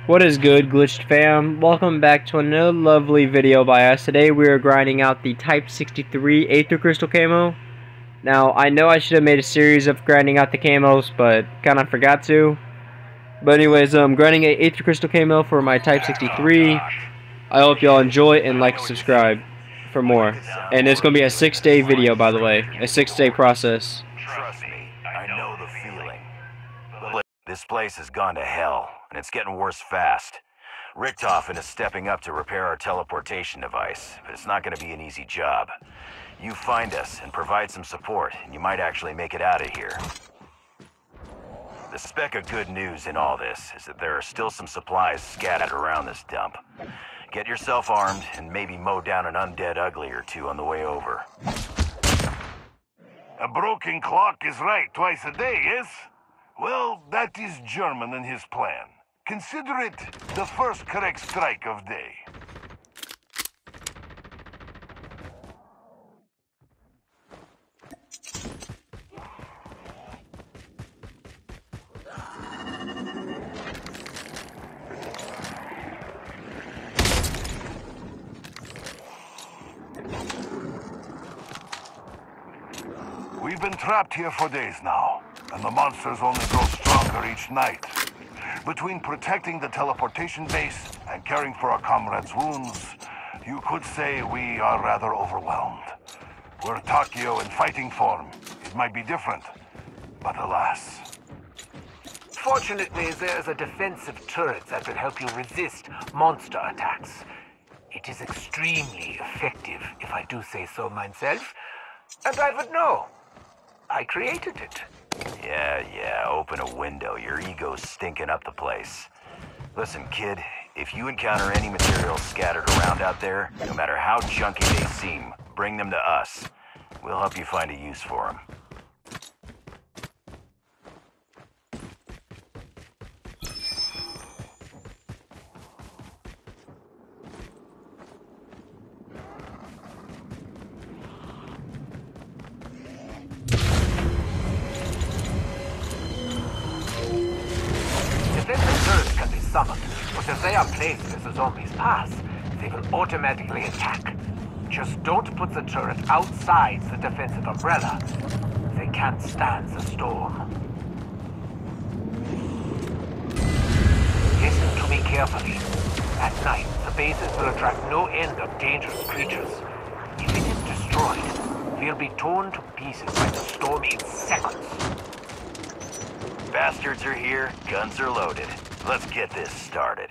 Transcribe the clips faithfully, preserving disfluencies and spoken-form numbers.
What is good, Glitched fam? Welcome back to another lovely video by us. Today we are grinding out the Type sixty-three Aether Crystal camo. Now, I know I should have made a series of grinding out the camos, but kind of forgot to. But anyways, I'm grinding a Aether Crystal camo for my Type sixty-three. I hope y'all enjoy and like and subscribe for more. And it's going to be a six day video, by the way. A six day process. Trust me, I know the feeling. Look, this place has gone to hell, and it's getting worse fast. Richtofen is stepping up to repair our teleportation device, but it's not going to be an easy job. You find us and provide some support, and you might actually make it out of here. The speck of good news in all this is that there are still some supplies scattered around this dump. Get yourself armed and maybe mow down an undead ugly or two on the way over. A broken clock is right twice a day, yes? Well, that is German in his plan. Consider it the first correct strike of day. We've been trapped here for days now, and the monsters only grow stronger each night. Between protecting the teleportation base and caring for our comrades' wounds, you could say we are rather overwhelmed. We're Takeo in fighting form. It might be different, but alas. Fortunately, there is a defensive turret that will help you resist monster attacks. It is extremely effective, if I do say so myself, and I would know. I created it. Yeah, yeah, open a window. Your ego's stinking up the place. Listen, kid, if you encounter any materials scattered around out there, no matter how junky they seem, bring them to us. We'll help you find a use for them. Summoned, but if they are placed as the zombies pass, they will automatically attack. Just don't put the turret outside the defensive umbrella. They can't stand the storm. Listen to me carefully. At night, the bases will attract no end of dangerous creatures. If it is destroyed, we'll be torn to pieces by the storm in seconds. Bastards are here, guns are loaded. Let's get this started.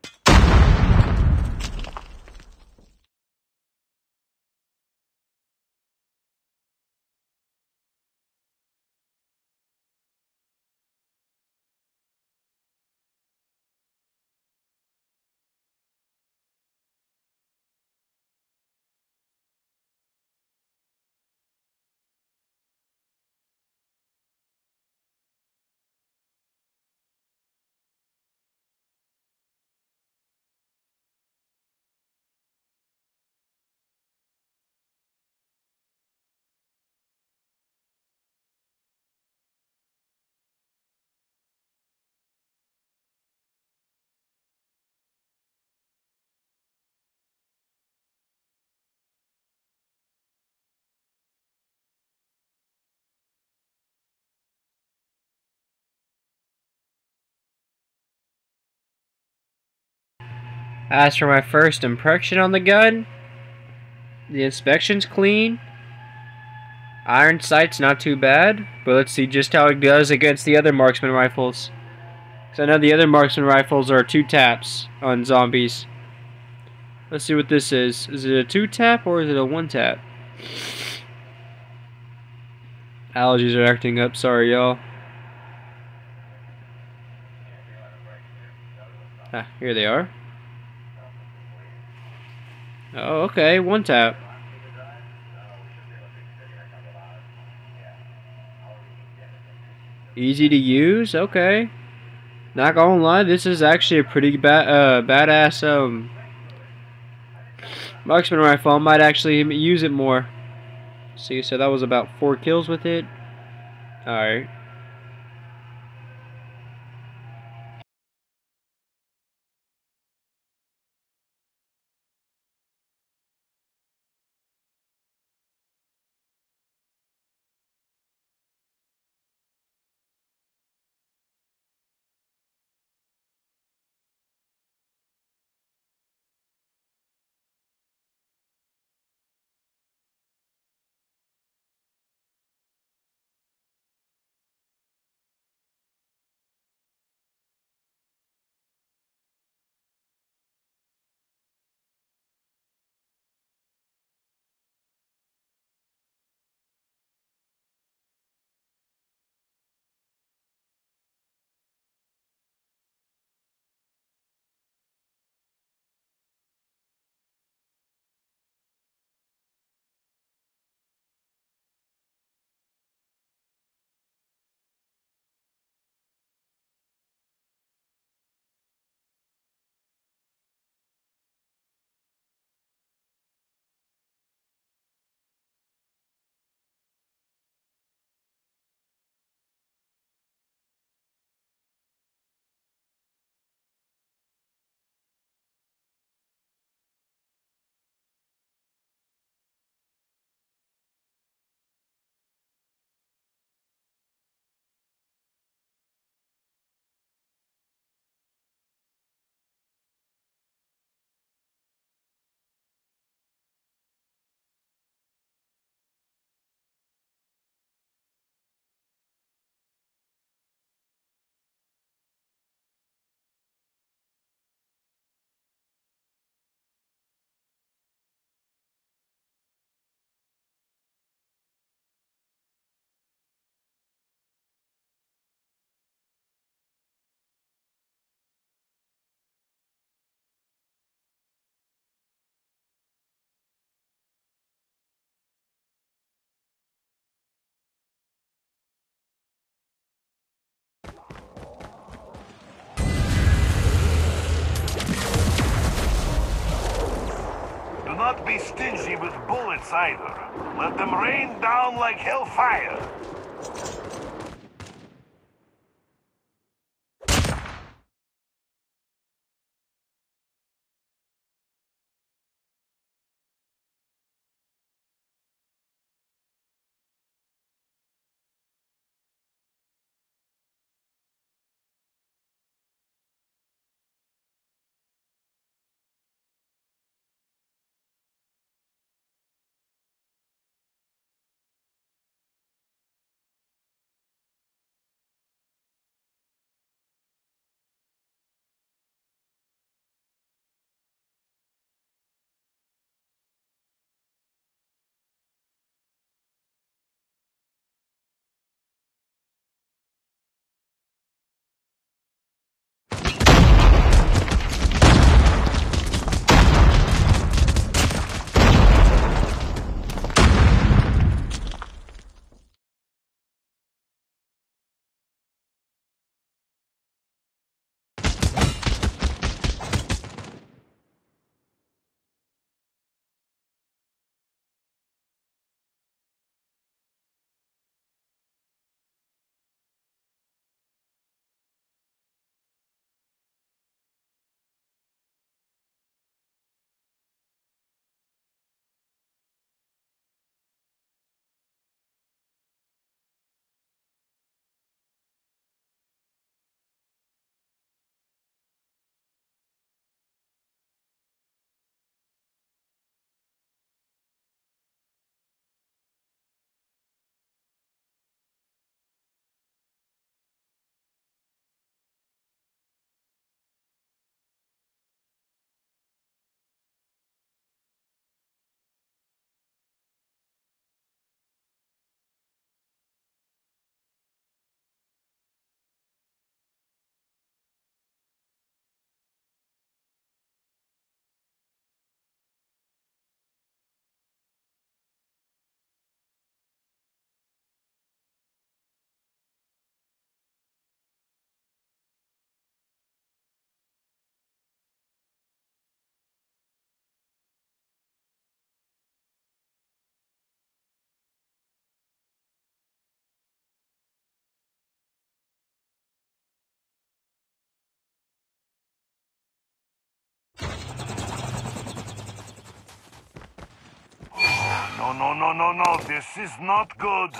As for my first impression on the gun, the inspection's clean. Iron sight's not too bad, but let's see just how it does against the other marksman rifles. Because I know the other marksman rifles are two taps on zombies. Let's see what this is. Is it a two tap or is it a one tap? Allergies are acting up, sorry y'all. Ah, here they are. Oh, okay, one tap. Easy to use, okay. Not gonna lie, this is actually a pretty bad, uh, badass um marksman rifle. I might actually use it more. See, so that was about four kills with it. All right. not be stingy with bullets either. Let them rain down like hellfire. No, no, no, no, no. This is not good.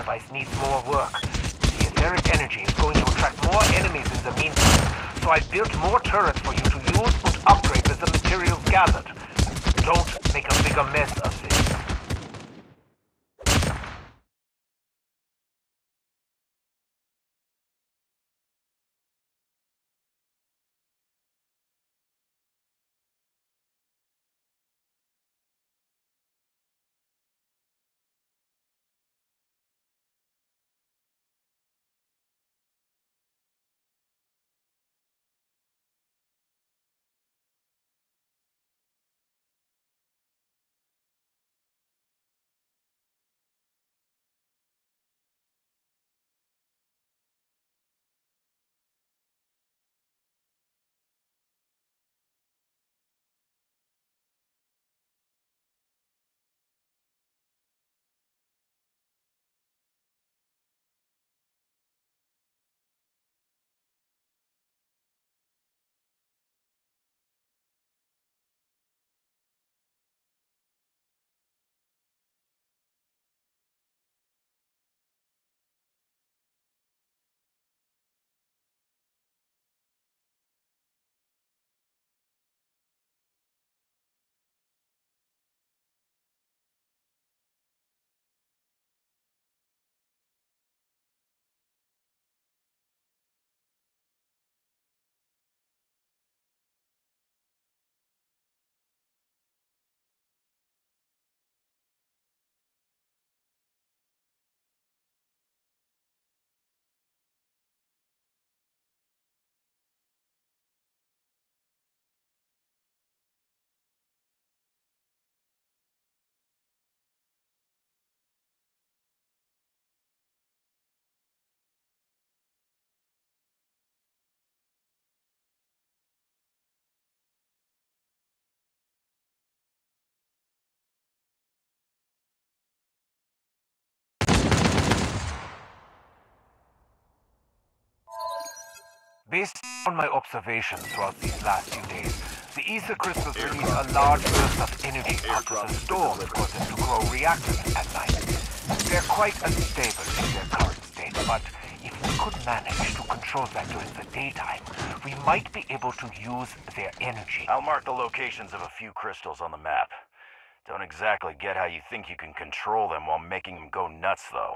device needs more work. The etheric energy is going to attract more enemies in the meantime, so I built more turrets for you to use and upgrade with the materials gathered. Don't make a bigger mess of this. Based on my observations throughout these last few days, the ether crystals release a large burst of energy after the storm that causes them to grow reactive at night. They're quite unstable in their current state, but if we could manage to control that during the daytime, we might be able to use their energy. I'll mark the locations of a few crystals on the map. Don't exactly get how you think you can control them while making them go nuts, though.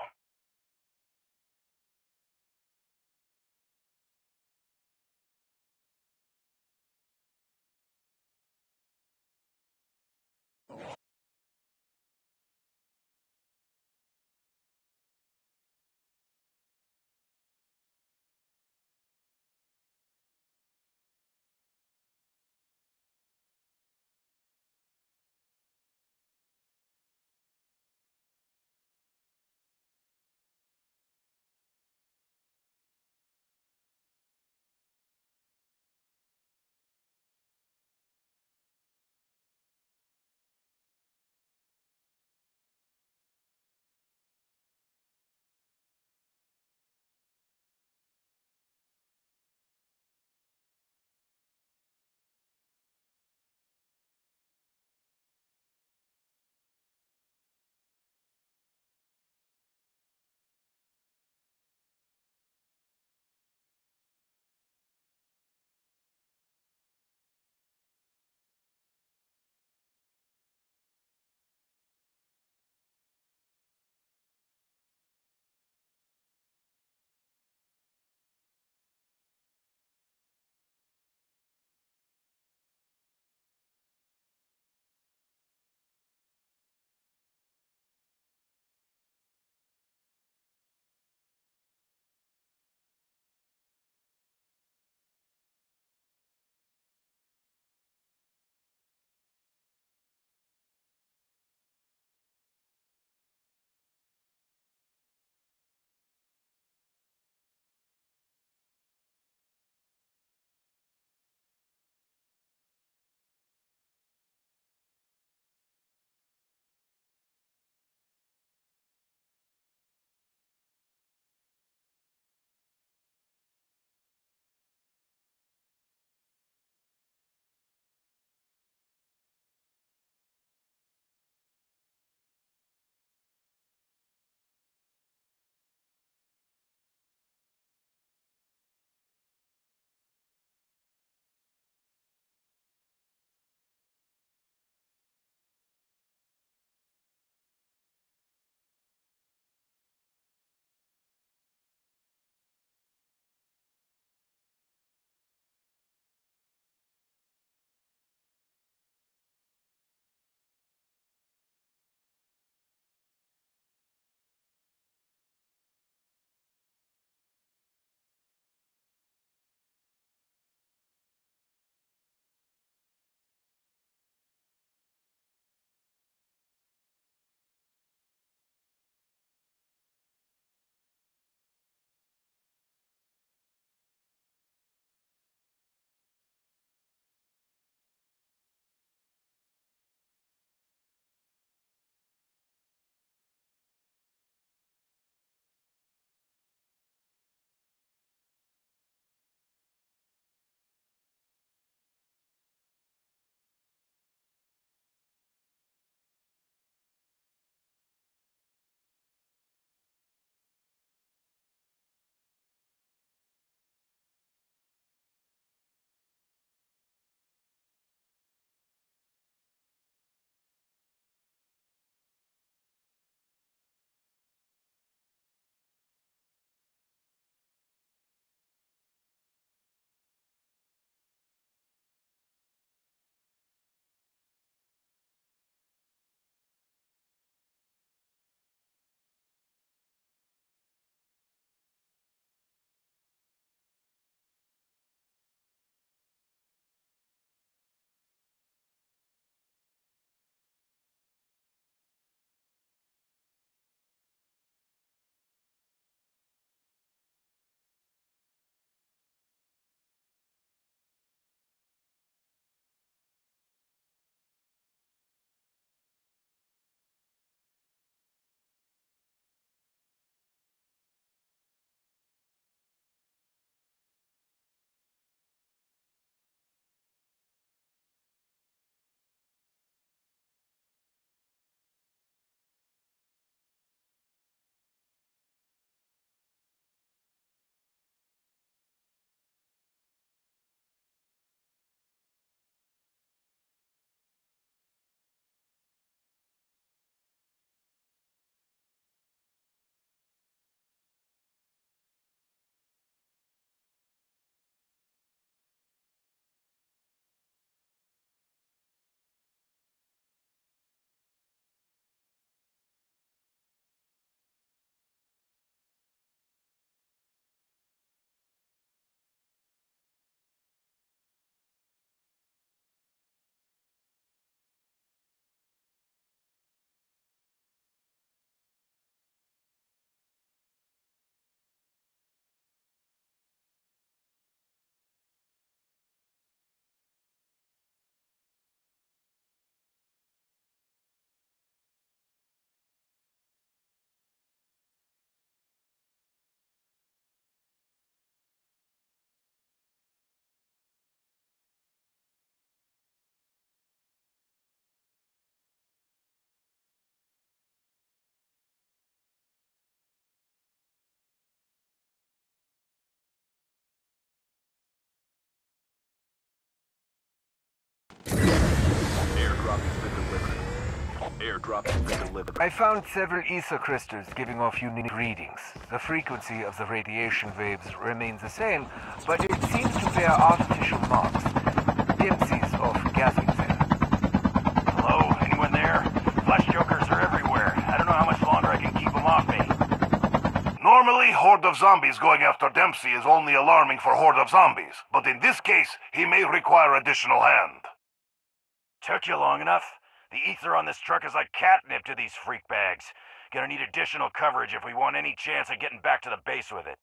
drops have been delivered. I found several ether crystals giving off unique readings. The frequency of the radiation waves remains the same, but it seems to bear artificial marks. Dempsey's off gathering them. Hello? Anyone there? Flesh jokers are everywhere. I don't know how much longer I can keep them off me. Normally, horde of zombies going after Dempsey is only alarming for horde of zombies, but in this case, he may require additional hand. Took you long enough? The ether on this truck is like catnip to these freak bags. Gonna need additional coverage if we want any chance of getting back to the base with it.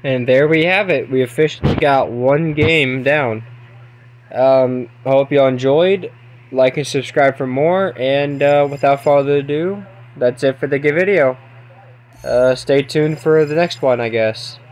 And there we have it. We officially got one game down. Um, I hope y'all enjoyed. Like and subscribe for more. And uh, without further ado, that's it for the video. Uh, stay tuned for the next one, I guess.